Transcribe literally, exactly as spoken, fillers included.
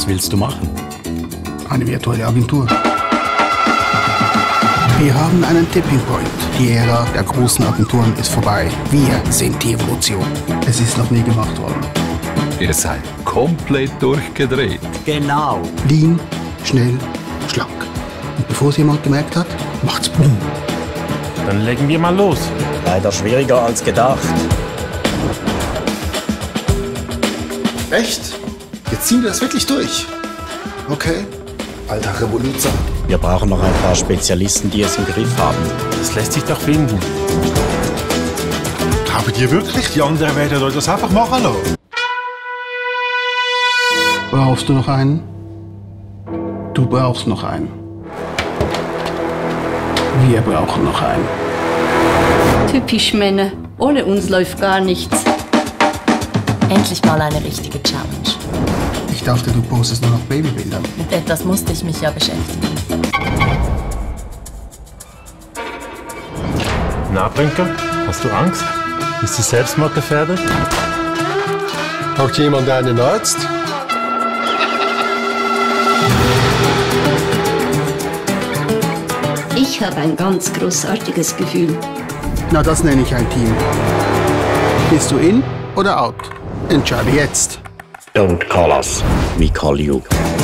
Was willst du machen? Eine virtuelle Agentur. Wir haben einen Tipping Point. Die Ära der großen Agenturen ist vorbei. Wir sind die Evolution. Es ist noch nie gemacht worden. Ihr seid komplett durchgedreht. Genau. Lean, schnell, schlank. Und bevor es jemand gemerkt hat, macht's Boom. Dann legen wir mal los. Leider schwieriger als gedacht. Echt? Jetzt ziehen wir das wirklich durch? Okay. Alter Revoluzer. Wir brauchen noch ein paar Spezialisten, die es im Griff haben. Das lässt sich doch finden. Glaubt ihr wirklich, die anderen werden euch das einfach machen lassen? Brauchst du noch einen? Du brauchst noch einen. Wir brauchen noch einen. Typisch Männer. Ohne uns läuft gar nichts. Endlich mal eine richtige Challenge. Ich dachte, du postest nur noch Babybilder. Mit etwas musste ich mich ja beschäftigen. Na, Brinker, hast du Angst? Bist du selbstmordgefährdet? Hat jemand einen Arzt? Ich habe ein ganz großartiges Gefühl. Na, das nenne ich ein Team. Bist du in oder out? Entscheide jetzt. Don't call us, we call you.